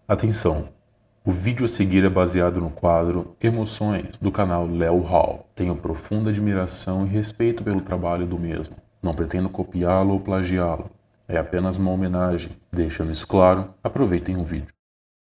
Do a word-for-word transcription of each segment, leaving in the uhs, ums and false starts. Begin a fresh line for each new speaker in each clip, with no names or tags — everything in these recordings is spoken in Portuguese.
Atenção! O vídeo a seguir é baseado no quadro Emoções, do canal Léo Hall. Tenho profunda admiração e respeito pelo trabalho do mesmo. Não pretendo copiá-lo ou plagiá-lo. É apenas uma homenagem. Deixando isso claro, aproveitem o vídeo.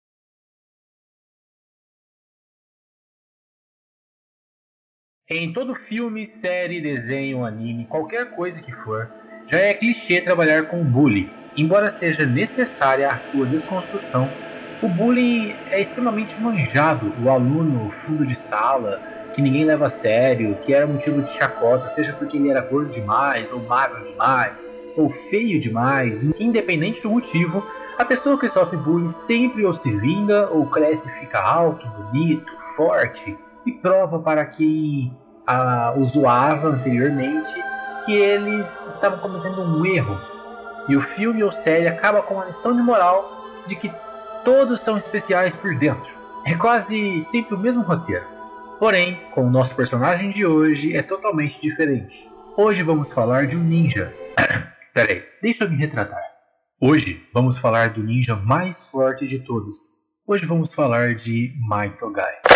Em todo filme, série, desenho, anime, qualquer coisa que for, já é clichê trabalhar com bullying. Embora seja necessária a sua desconstrução, o bullying é extremamente manjado. O aluno fundo de sala, que ninguém leva a sério, que era motivo de chacota, seja porque ele era gordo demais, ou magro demais, ou feio demais, independente do motivo, a pessoa que sofre bullying sempre ou se vinga, ou cresce e fica alto, bonito, forte, e prova para quem a, o zoava anteriormente que eles estavam cometendo um erro. E o filme ou série acaba com a lição de moral de que todos são especiais por dentro. É quase sempre o mesmo roteiro. Porém, com o nosso personagem de hoje é totalmente diferente. Hoje vamos falar de um ninja. Peraí, deixa eu me retratar. Hoje vamos falar do ninja mais forte de todos. Hoje vamos falar de Might Guy.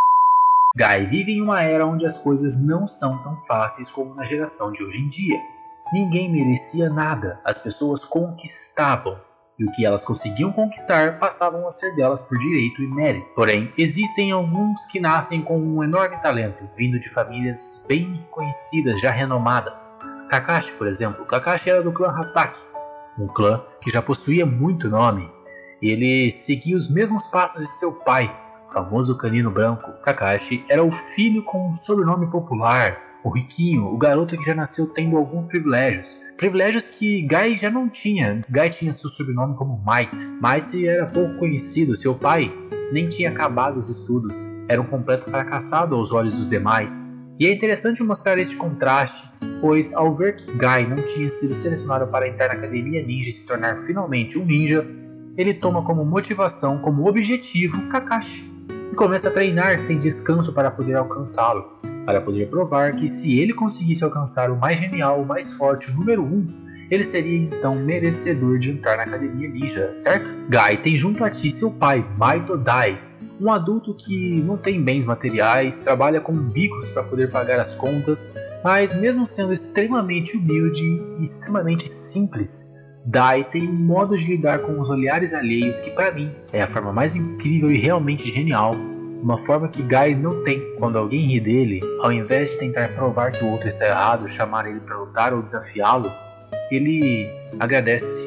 Guy vive em uma era onde as coisas não são tão fáceis como na geração de hoje em dia. Ninguém merecia nada, as pessoas conquistavam, e o que elas conseguiam conquistar passavam a ser delas por direito e mérito. Porém, existem alguns que nascem com um enorme talento, vindo de famílias bem conhecidas, já renomadas. Kakashi, por exemplo, Kakashi era do clã Hatake, um clã que já possuía muito nome. Ele seguia os mesmos passos de seu pai, o famoso canino branco. Kakashi era o filho com um sobrenome popular, o riquinho, o garoto que já nasceu tendo alguns privilégios. Privilégios que Guy já não tinha. Guy tinha seu sobrenome como Might. Might era pouco conhecido, seu pai nem tinha acabado os estudos, era um completo fracassado aos olhos dos demais. E é interessante mostrar este contraste, pois ao ver que Guy não tinha sido selecionado para entrar na Academia Ninja e se tornar finalmente um ninja, ele toma como motivação, como objetivo, Kakashi, e começa a treinar sem descanso para poder alcançá-lo, para poder provar que se ele conseguisse alcançar o mais genial, o mais forte, o número um, ele seria então merecedor de entrar na Academia Ninja, certo? Guy tem junto a ti seu pai, Might Guy, um adulto que não tem bens materiais, trabalha com bicos para poder pagar as contas, mas mesmo sendo extremamente humilde e extremamente simples, Guy tem um modo de lidar com os olhares alheios que para mim é a forma mais incrível e realmente genial. Uma forma que Guy não tem. Quando alguém ri dele, ao invés de tentar provar que o outro está errado, chamar ele para lutar ou desafiá-lo, ele agradece.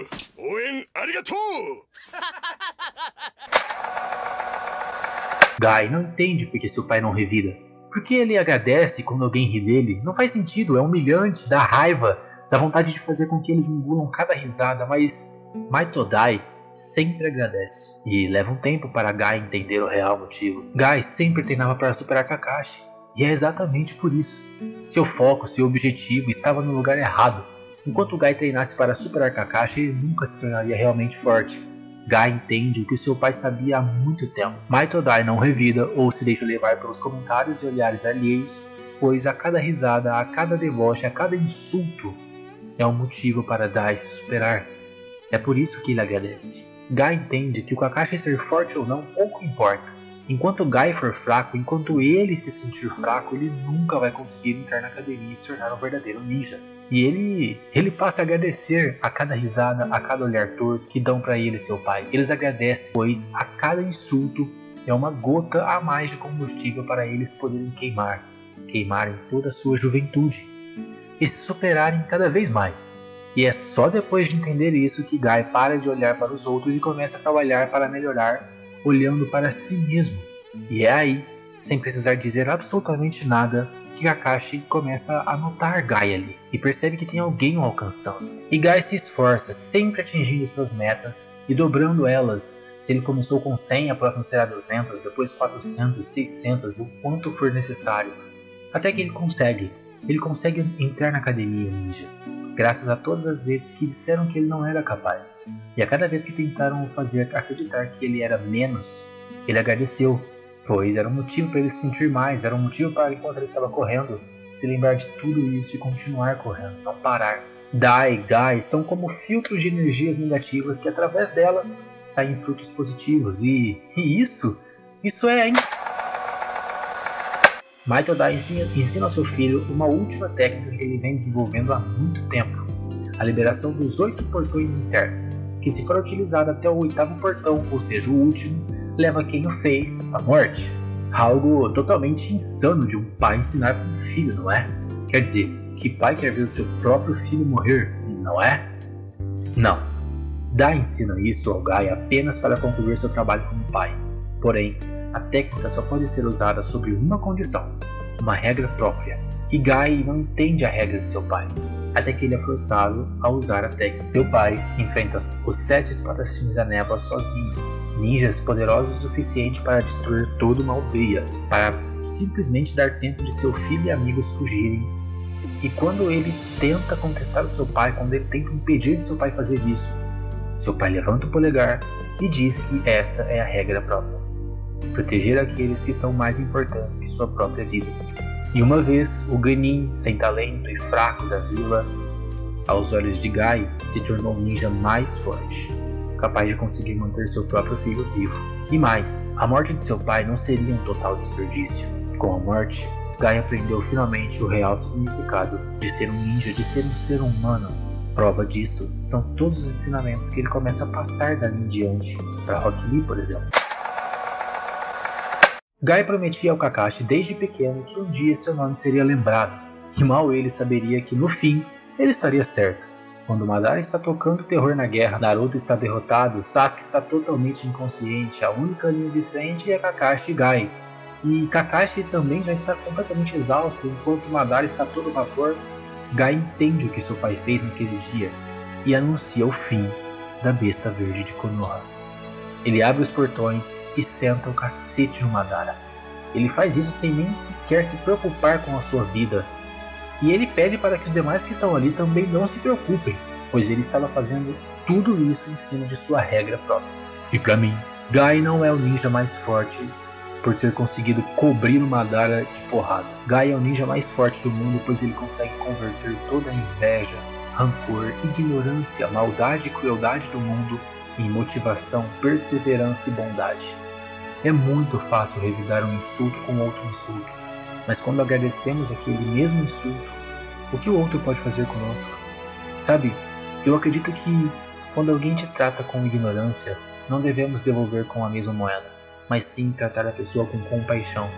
Guy não entende porque seu pai não revida. Por que ele agradece quando alguém ri dele? Não faz sentido, é humilhante, dá raiva, dá vontade de fazer com que eles engulam cada risada, mas Might Guy sempre agradece. E leva um tempo para Guy entender o real motivo. Guy sempre treinava para superar Kakashi, e é exatamente por isso. Seu foco, seu objetivo estava no lugar errado. Enquanto Guy treinasse para superar Kakashi, ele nunca se tornaria realmente forte. Guy entende o que seu pai sabia há muito tempo. Might Guy não revida ou se deixa levar pelos comentários e olhares alheios, pois a cada risada, a cada deboche, a cada insulto é um motivo para Guy se superar. É por isso que ele agradece. Guy entende que o Kakashi ser forte ou não pouco importa. Enquanto Guy for fraco, enquanto ele se sentir fraco, ele nunca vai conseguir entrar na academia e se tornar um verdadeiro ninja. E ele, ele passa a agradecer a cada risada, a cada olhar torto que dão para ele e seu pai. Eles agradecem, pois a cada insulto é uma gota a mais de combustível para eles poderem queimar. Queimarem toda a sua juventude e se superarem cada vez mais. E é só depois de entender isso que Guy para de olhar para os outros e começa a trabalhar para melhorar, olhando para si mesmo. E é aí, sem precisar dizer absolutamente nada, que Kakashi começa a notar Guy ali e percebe que tem alguém o alcançando. E Guy se esforça, sempre atingindo suas metas e dobrando elas. Se ele começou com cem, a próxima será duzentas, depois quatrocentas, seiscentas, o quanto for necessário. Até que ele consegue. Ele consegue entrar na Academia Ninja, graças a todas as vezes que disseram que ele não era capaz. E a cada vez que tentaram fazer acreditar que ele era menos, ele agradeceu, pois era um motivo para ele se sentir mais, era um motivo para, enquanto ele estava correndo, se lembrar de tudo isso e continuar correndo, não parar. Dai e Guy são como filtros de energias negativas que, através delas, saem frutos positivos. E, e isso, isso é... Michael Dai ensina, ensina ao seu filho uma última técnica que ele vem desenvolvendo há muito tempo. A liberação dos oito portões internos, que se for utilizada até o oitavo portão, ou seja, o último, leva quem o fez à morte. Algo totalmente insano de um pai ensinar para um filho, não é? Quer dizer, que pai quer ver o seu próprio filho morrer, não é? Não. Dai ensina isso ao Guy apenas para concluir seu trabalho como pai. Porém, a técnica só pode ser usada sob uma condição, uma regra própria. E Guy não entende a regra de seu pai, até que ele é forçado a usar a técnica. Seu pai enfrenta os sete espadachins da névoa sozinho, ninjas poderosos o suficiente para destruir toda uma aldeia, para simplesmente dar tempo de seu filho e amigos fugirem. E quando ele tenta contestar o seu pai, quando ele tenta impedir de seu pai fazer isso, seu pai levanta o polegar e diz que esta é a regra própria: proteger aqueles que são mais importantes que sua própria vida. E uma vez, o Genin, sem talento e fraco da vila, aos olhos de Guy, se tornou o ninja mais forte, capaz de conseguir manter seu próprio filho vivo. E mais, a morte de seu pai não seria um total desperdício. Com a morte, Guy aprendeu finalmente o real significado de ser um ninja, de ser um ser humano. Prova disto são todos os ensinamentos que ele começa a passar dali em diante para Rock Lee, por exemplo. Guy prometia ao Kakashi desde pequeno que um dia seu nome seria lembrado, e mal ele saberia que no fim ele estaria certo. Quando Madara está tocando terror na guerra, Naruto está derrotado, Sasuke está totalmente inconsciente, a única linha de frente é Kakashi e Guy. E Kakashi também já está completamente exausto, enquanto Madara está todo vapor. Guy entende o que seu pai fez naquele dia e anuncia o fim da besta verde de Konoha. Ele abre os portões e senta o cacete no Madara. Ele faz isso sem nem sequer se preocupar com a sua vida. E ele pede para que os demais que estão ali também não se preocupem, pois ele estava fazendo tudo isso em cima de sua regra própria. E para mim, Guy não é o ninja mais forte por ter conseguido cobrir o Madara de porrada. Guy é o ninja mais forte do mundo, pois ele consegue converter toda a inveja, rancor, ignorância, maldade e crueldade do mundo em motivação, perseverança e bondade. É muito fácil revidar um insulto com outro insulto, mas quando agradecemos aquele mesmo insulto, o que o outro pode fazer conosco? Sabe, eu acredito que quando alguém te trata com ignorância, não devemos devolver com a mesma moeda, mas sim tratar a pessoa com compaixão.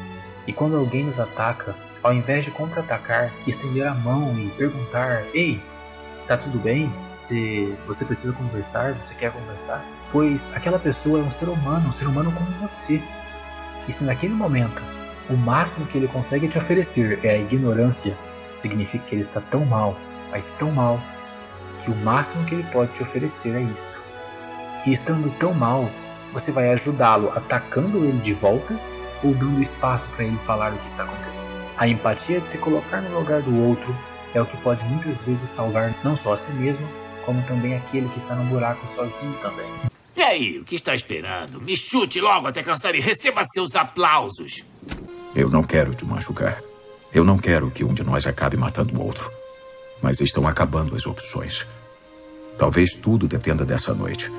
E quando alguém nos ataca, ao invés de contra-atacar, estender a mão e perguntar: "Ei, tá tudo bem? Se você precisa conversar, você quer conversar?" Pois aquela pessoa é um ser humano, um ser humano como você. E se naquele momento o máximo que ele consegue te oferecer é a ignorância, significa que ele está tão mal, mas tão mal, que o máximo que ele pode te oferecer é isto. E estando tão mal, você vai ajudá-lo atacando ele de volta ou dando espaço para ele falar o que está acontecendo. A empatia de se colocar no lugar do outro é o que pode muitas vezes salvar não só a si mesmo, como também aquele que está no buraco sozinho também.
E aí, o que está esperando? Me chute logo até cansar e receba seus aplausos.
Eu não quero te machucar. Eu não quero que um de nós acabe matando o outro. Mas estão acabando as opções. Talvez tudo dependa dessa noite.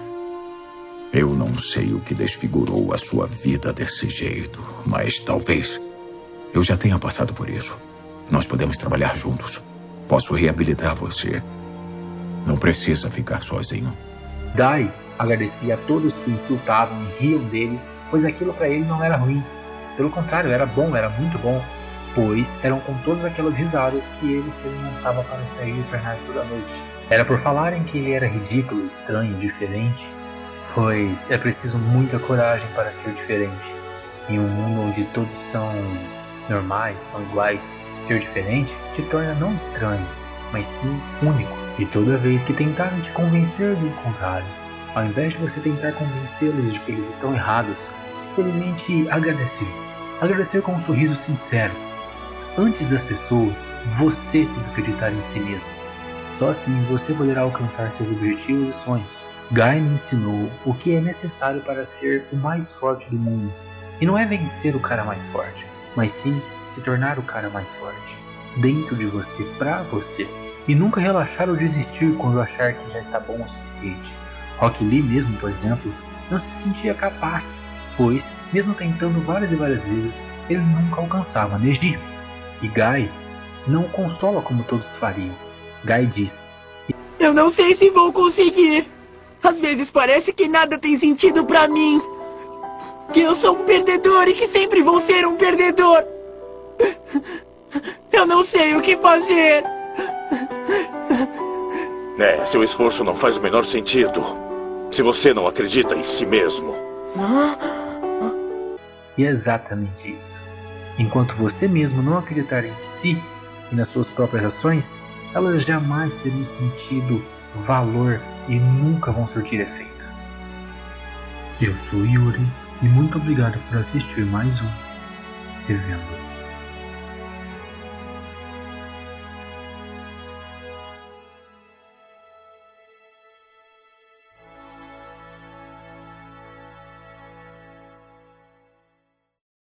Eu não sei o que desfigurou a sua vida desse jeito, mas talvez eu já tenha passado por isso. Nós podemos trabalhar juntos. Posso reabilitar você. Não precisa ficar sozinho.
Dai agradecia a todos que o insultavam e riam dele, pois aquilo para ele não era ruim. Pelo contrário, era bom, era muito bom, pois eram com todas aquelas risadas que ele se alimentava para sair e treinar toda noite. Era por falarem que ele era ridículo, estranho, diferente, pois é preciso muita coragem para ser diferente. Em um mundo onde todos são normais, são iguais, ser diferente te torna não estranho, mas sim único. E toda vez que tentarem te convencer do contrário, ao invés de você tentar convencê-los de que eles estão errados, experimente agradecer. Agradecer com um sorriso sincero. Antes das pessoas, você tem que acreditar em si mesmo. Só assim você poderá alcançar seus objetivos e sonhos. Guy me ensinou o que é necessário para ser o mais forte do mundo. E não é vencer o cara mais forte, mas sim se tornar o cara mais forte. Dentro de você, pra você. E nunca relaxar ou desistir quando achar que já está bom o suficiente. Rock Lee mesmo, por exemplo, não se sentia capaz, pois, mesmo tentando várias e várias vezes, ele nunca alcançava Neji. E Guy não o consola como todos fariam. Guy diz:
eu não sei se vou conseguir. Às vezes parece que nada tem sentido pra mim. Que eu sou um perdedor e que sempre vou ser um perdedor. Eu não sei o que fazer.
É, seu esforço não faz o menor sentido se você não acredita em si mesmo.
E é exatamente isso. Enquanto você mesmo não acreditar em si e nas suas próprias ações, elas jamais terão sentido, valor e nunca vão surtir efeito. Eu sou Yuri e muito obrigado por assistir mais um Revendo.